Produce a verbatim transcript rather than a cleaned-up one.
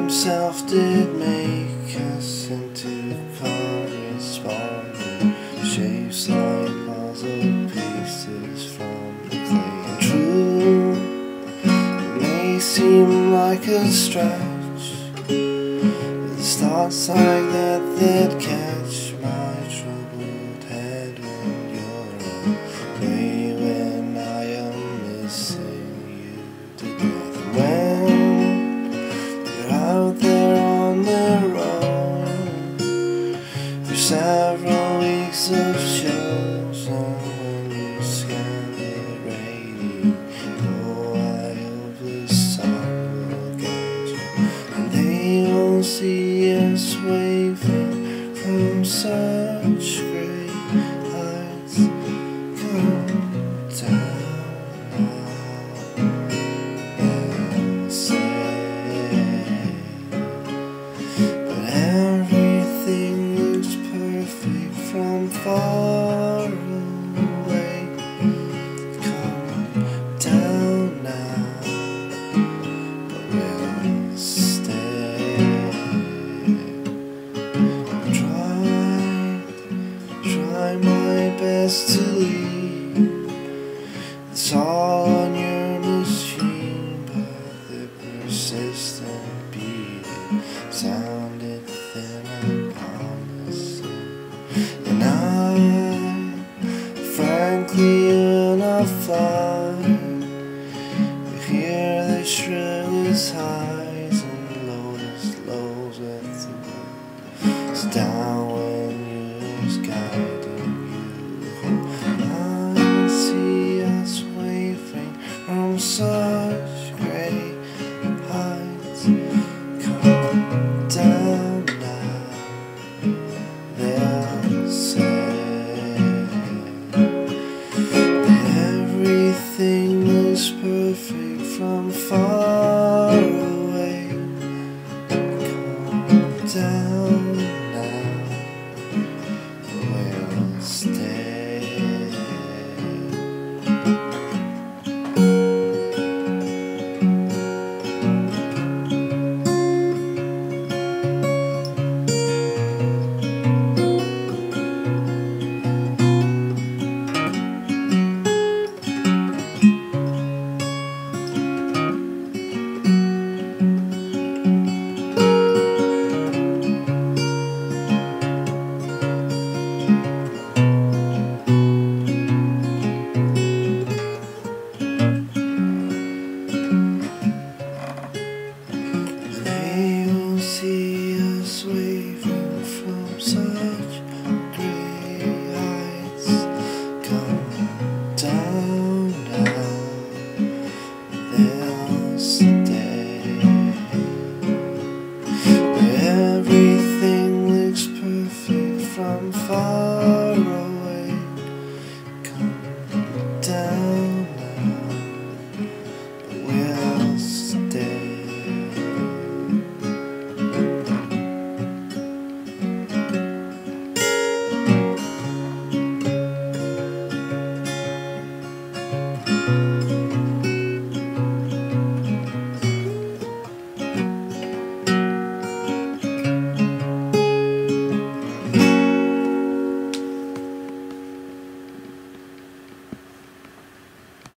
himself did make us into corresponding shapes like puzzle pieces from the clay. And true, it may seem like a stretch, it's thoughts like that that catch my troubled head when you're away, when I am missing you to death. When you're out there on the road for several weeks of shows, and when you scan the radio, oh, I hope the sun will get you, and they won't see us waving from such great heights. Come down now, and say, but everything looks perfect from far away. Come down now, but we'll stay. Try my best to leave, it's all on your machine, but the persistent beating sounded thin and promising. And I, frankly, when I fly, you hear the shrillest highs and lowest lows with the winds down when you're guiding you home. I see us waving from such great heights.